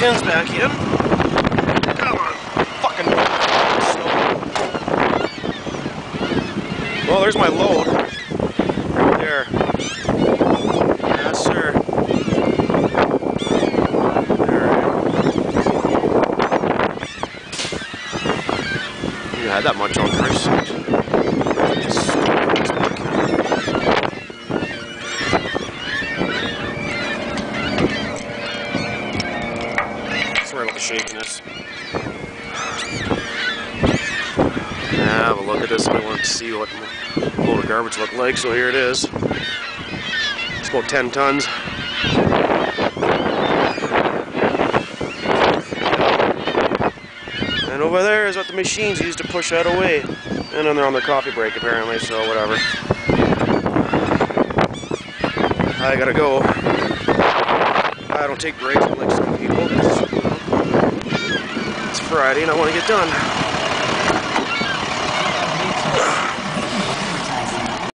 tins back in. Come on, fucking snow. Well, there's my load. Right there. Yes, sir. You had that much on Christ. Sorry about the shakiness. Have a look at this. I want to see what a load of garbage look like. So here it is. It's about 10 tons. And over there is what the machines use to push that away. And then they're on their coffee break apparently, so whatever. I gotta go. I don't take breaks like some people. It's Friday and I want to get done.